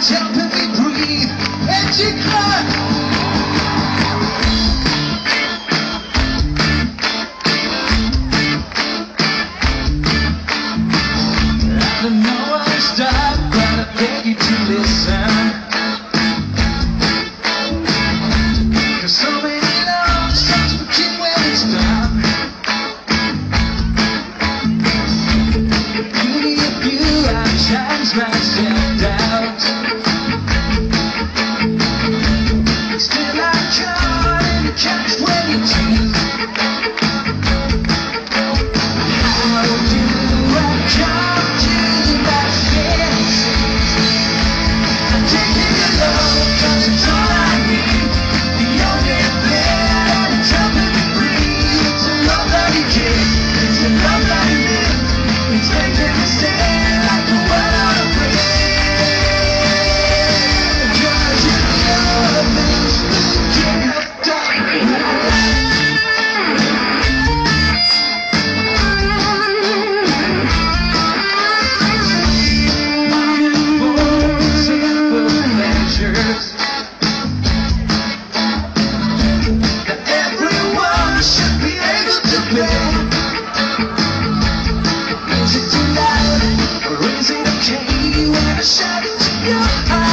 it's helping me breathe. Empty cup. I don't know where to start, but I beg you to listen. 'Cause so many love starts begin when it's done. The beauty of you outshines my self-doubt. Still I'm caught in the catch-22. How do I come to my senses? I'm taking your love 'cause it's all I need. The only thing that's helping me breathe. It's a love that you give. It's a love that you live. It's making me stand like the world on a bridge. 'Cause you love me, can't stop me. That everyone should be able to pay. Is it too loud or is it okay when I shout into your eyes?